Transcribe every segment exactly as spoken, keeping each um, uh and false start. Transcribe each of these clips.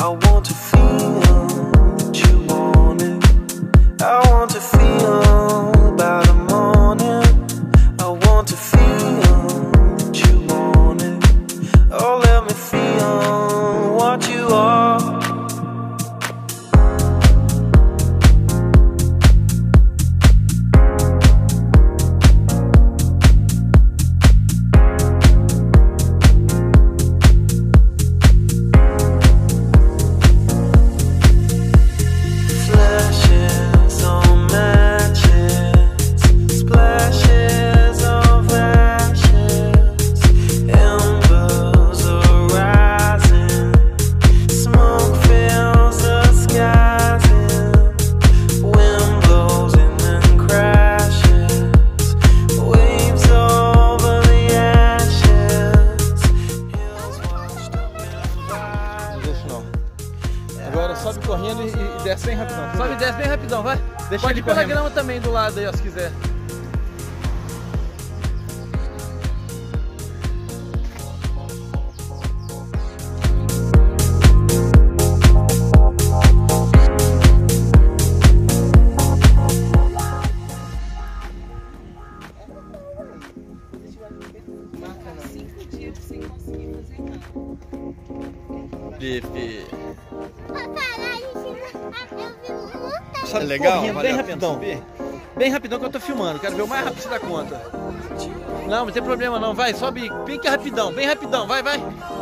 I want to feel that you want it. I want to feel about the morning. I want to feel that you want it. Oh, let me feel what you are. Agora sobe correndo e, e desce bem rapidão. Sobe e desce bem rapidão, vai. Deixa Pode ele pôr na correndo. grama também do lado aí, ó, se quiser. Bife. É legal? Correndo, Vale bem a pena rapidão. subir? Bem rapidão que eu tô filmando. Quero ver o mais rápido que você dá conta. Não, não tem problema não. Vai, sobe. Bem que rapidão. Bem rapidão. Vai, vai.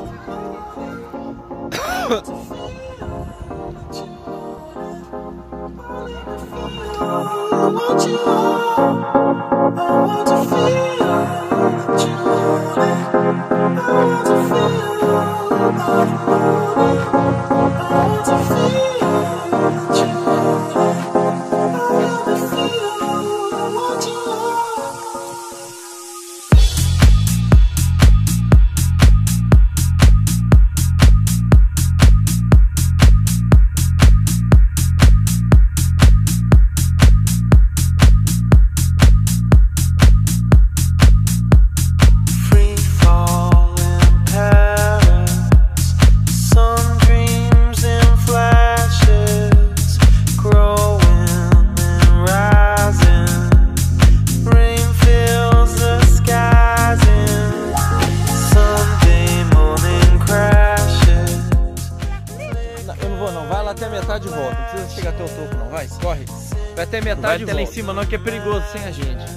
Até metade e volta, não precisa chegar até o topo não, vai, corre. Vai até metade vai e volta. Vai até lá em cima não, que é perigoso sem a gente.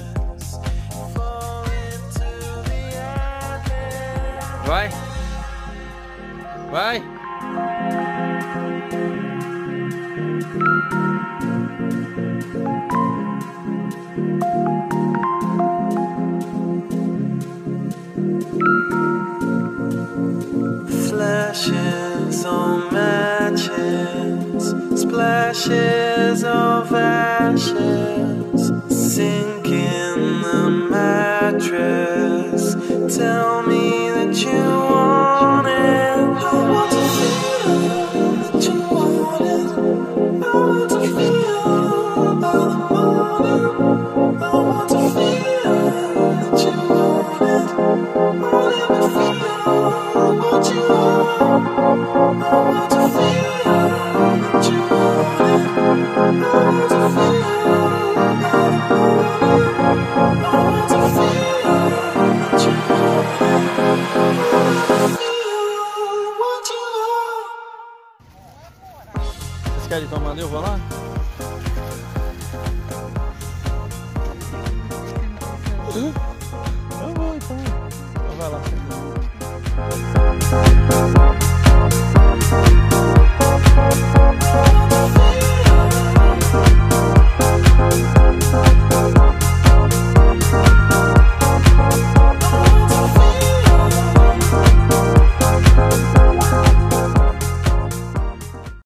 Vai. Vai. Flashes on matches, splashes of ashes, sink in the mattress. Tell me that you want it. I want to feel that you want it. I want to feel by the morning. I want to feel that you want it. Oh, let me feel what you want. I want to feel that you want it. I want to feel by the morning. I want to feel that you want it. Feel what you want. Vocês querem ir tomando? Eu vou lá? Uhum.